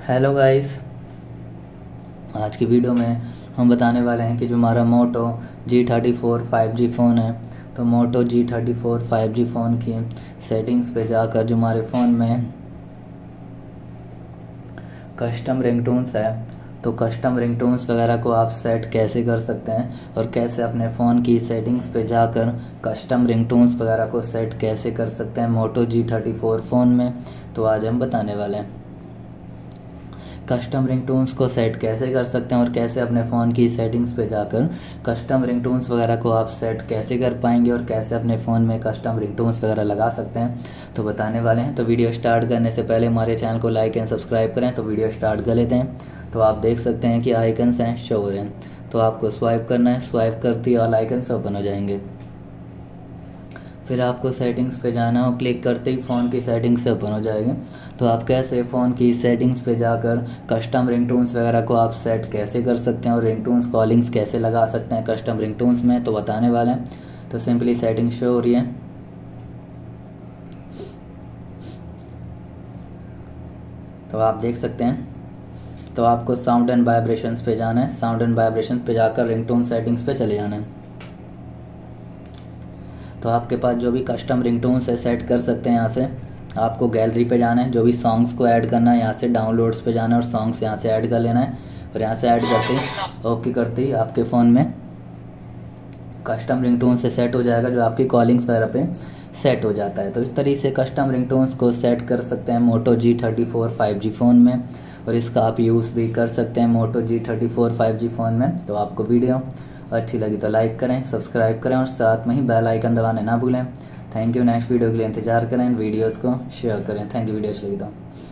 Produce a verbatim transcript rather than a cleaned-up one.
Hello guys, आज की video में हम बताने वाले हैं कि जो हमारा Moto G thirty four five G phone है, तो Moto G thirty four five G phone की सेटिंग्स पे जाकर जो हमारे फ़ोन में कस्टम रिंगटोन्स है, तो कस्टम रिंगटोन्स वगैरह को आप सेट कैसे कर सकते हैं और कैसे अपने फ़ोन की सेटिंग्स पे जाकर कस्टम रिंगटोन्स वगैरह को सेट कैसे कर सकते हैं Moto G thirty four phone में, तो आज हम बताने वाले हैं। कस्टम रिंगटोन्स को सेट कैसे कर सकते हैं और कैसे अपने फ़ोन की सेटिंग्स पे जाकर कस्टम रिंगटोन्स वगैरह को आप सेट कैसे कर पाएंगे और कैसे अपने फ़ोन में कस्टम रिंगटोन्स वगैरह लगा सकते हैं, तो बताने वाले हैं। तो वीडियो स्टार्ट करने से पहले हमारे चैनल को लाइक एंड सब्सक्राइब करें। तो वीडियो स्टार्ट कर लेते हैं। तो आप देख सकते हैं कि आइकन्स हैं, शो हो रहे हैं, तो आपको स्वाइप करना है। स्वाइप करते ही ऑल आइकन्स ओपन हो जाएंगे। फिर आपको सेटिंग्स पे जाना हो, क्लिक करते ही फ़ोन की सेटिंग्स से ओपन हो जाएगी। तो आप कैसे फ़ोन की सेटिंग्स पे जाकर कस्टम रिंगटोन्स वगैरह को आप सेट कैसे कर सकते हैं और रिंगटोन्स कॉलिंग्स कैसे लगा सकते हैं कस्टम रिंगटोन्स में, तो बताने वाले हैं। तो सिंपली सेटिंग शो हो रही है, तो आप देख सकते हैं। तो आपको साउंड एंड वाइब्रेशंस पे जाना है। साउंड एंड वाइब्रेशंस पे जाकर रिंगटोन सेटिंग्स पे चले जाना है। तो आपके पास जो भी कस्टम रिंगटोन्स है सेट कर सकते हैं। यहाँ से आपको गैलरी पे जाना है, जो भी सॉन्ग्स को ऐड करना है यहाँ से डाउनलोड्स पे जाना है और सॉन्ग्स यहाँ से ऐड कर लेना है। और यहाँ से ऐड करते ही ओके करते ही आपके फ़ोन में कस्टम रिंगटोन से सेट हो जाएगा, जो आपकी कॉलिंग्स वगैरह पे सेट हो जाता है। तो इस तरीके से कस्टम रिंगटोन्स को सेट कर सकते हैं Moto G thirty four five G phone में, और इसका आप यूज़ भी कर सकते हैं Moto G thirty four five G phone में। तो आपको वीडियो अच्छी लगी तो लाइक करें, सब्सक्राइब करें और साथ में ही बेल आइकन दबाने ना भूलें। Thank you. नेक्स्ट वीडियो के लिए इंतजार करें, वीडियोस को शेयर करें। Thank you. वीडियो अच्छी लगी तो